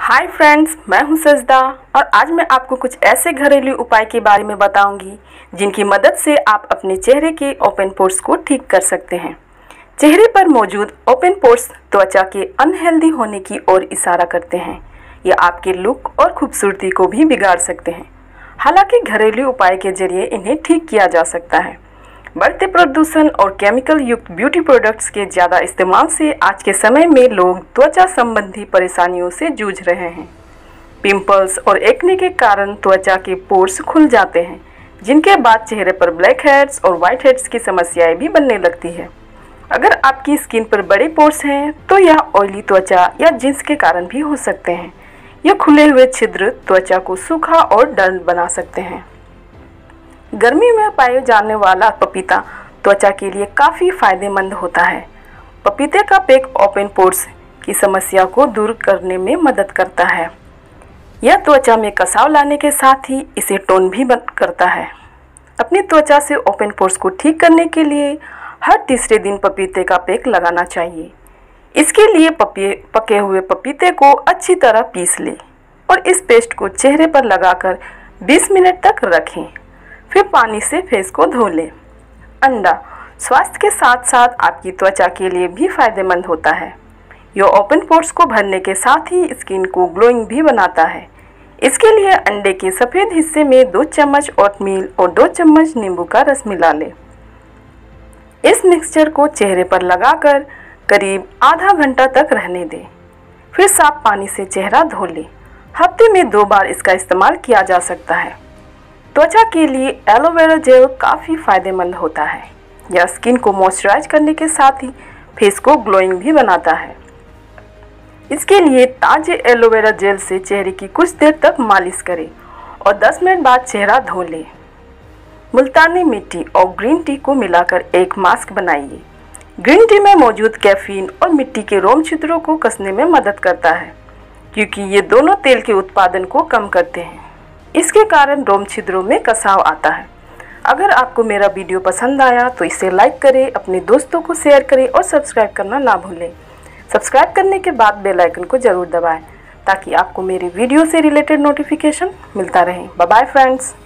Hi friends, मैं हूं सजदा और आज मैं आपको कुछ ऐसे घरेलू उपाय के बारे में बताऊंगी जिनकी मदद से आप अपने चेहरे के ओपन पोर्स को ठीक कर सकते हैं। चेहरे पर मौजूद ओपन पोर्स त्वचा के अनहेल्दी होने की ओर इशारा करते हैं। ये आपके लुक और खूबसूरती को भी बिगाड़ सकते हैं। हालांकि घरेलू उपाय के जरिए इन्हें ठीक किया जा सकता है। बढ़ते प्रदूषण और केमिकल युक्त ब्यूटी प्रोडक्ट्स के ज़्यादा इस्तेमाल से आज के समय में लोग त्वचा संबंधी परेशानियों से जूझ रहे हैं। पिंपल्स और एक्ने के कारण त्वचा के पोर्स खुल जाते हैं, जिनके बाद चेहरे पर ब्लैक हेड्स और वाइट हेड्स की समस्याएं भी बनने लगती है। अगर आपकी स्किन पर बड़े पोर्स हैं तो यह ऑयली त्वचा या जिन्स के कारण भी हो सकते हैं। यह खुले हुए छिद्र त्वचा को सूखा और डल बना सकते हैं। गर्मी में पाए जाने वाला पपीता त्वचा के लिए काफ़ी फायदेमंद होता है। पपीते का पेक ओपन पोर्स की समस्या को दूर करने में मदद करता है। यह त्वचा में कसाव लाने के साथ ही इसे टोन भी बंद करता है। अपनी त्वचा से ओपन पोर्स को ठीक करने के लिए हर तीसरे दिन पपीते का पेक लगाना चाहिए। इसके लिए पके हुए पपीते को अच्छी तरह पीस लें और इस पेस्ट को चेहरे पर लगाकर 20 मिनट तक रखें। फिर पानी से फेस को धो लें। अंडा स्वास्थ्य के साथ साथ आपकी त्वचा के लिए भी फायदेमंद होता है। यह ओपन पोर्स को भरने के साथ ही स्किन को ग्लोइंग भी बनाता है। इसके लिए अंडे के सफ़ेद हिस्से में 2 चम्मच ओटमील और 2 चम्मच नींबू का रस मिला लें। इस मिक्सचर को चेहरे पर लगाकर करीब आधा घंटा तक रहने दें। फिर साफ पानी से चेहरा धो लें। हफ्ते में 2 बार इसका इस्तेमाल किया जा सकता है। त्वचा के लिए एलोवेरा जेल काफ़ी फायदेमंद होता है। यह स्किन को मॉइस्चराइज करने के साथ ही फेस को ग्लोइंग भी बनाता है। इसके लिए ताजे एलोवेरा जेल से चेहरे की कुछ देर तक मालिश करें और 10 मिनट बाद चेहरा धो लें। मुल्तानी मिट्टी और ग्रीन टी को मिलाकर एक मास्क बनाइए। ग्रीन टी में मौजूद कैफीन और मिट्टी के रोम छिद्रों को कसने में मदद करता है, क्योंकि ये दोनों तेल के उत्पादन को कम करते हैं। इसके कारण रोम छिद्रों में कसाव आता है। अगर आपको मेरा वीडियो पसंद आया तो इसे लाइक करें, अपने दोस्तों को शेयर करें और सब्सक्राइब करना ना भूलें। सब्सक्राइब करने के बाद बेल आइकन को ज़रूर दबाएं ताकि आपको मेरी वीडियो से रिलेटेड नोटिफिकेशन मिलता रहे। Bye bye friends.